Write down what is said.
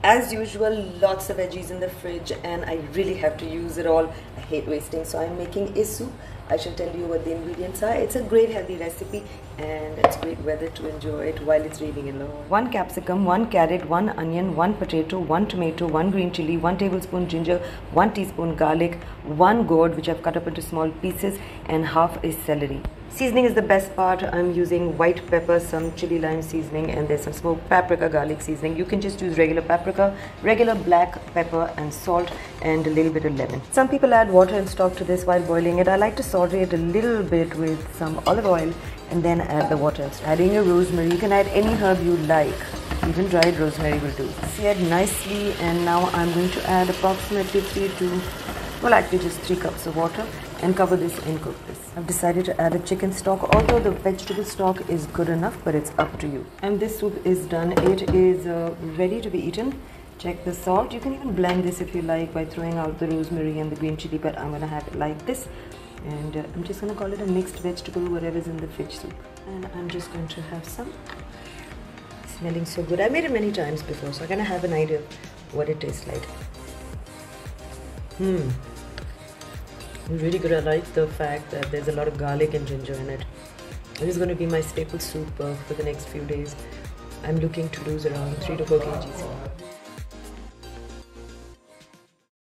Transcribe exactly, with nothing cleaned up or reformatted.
As usual, lots of veggies in the fridge and I really have to use it all. I hate wasting, so I'm making a soup. I shall tell you what the ingredients are. It's a great healthy recipe and it's great weather to enjoy it while it's raining in Lahore. One capsicum, one carrot, one onion, one potato, one tomato, one green chili, one tablespoon ginger, one teaspoon garlic, one gourd which I've cut up into small pieces, and half is celery. Seasoning is the best part. I'm using white pepper, some chili lime seasoning, and there's some smoked paprika garlic seasoning. You can just use regular paprika, regular black pepper and salt, and a little bit of lemon. Some people add water and stock to this while boiling it. I like to saute it a little bit with some olive oil and then add the water. Adding a rosemary. You can add any herb you like. Even dried rosemary will do. Seared nicely, and now I'm going to add approximately three to well actually just three cups of water and cover this and cook this. I've decided to add a chicken stock, although the vegetable stock is good enough, but it's up to you. And this soup is done. It is uh, ready to be eaten. Check the salt. You can even blend this if you like by throwing out the rosemary and the green chili, but I'm gonna have it like this. And uh, I'm just gonna call it a mixed vegetable, whatever's in the fish soup. And I'm just going to have some. Smelling so good. I made it many times before, so I'm gonna have an idea of what it tastes like. Hmm. Really good. I like the fact that there's a lot of garlic and ginger in it. It is going to be my staple soup uh, for the next few days. I'm looking to lose around three to four kgs.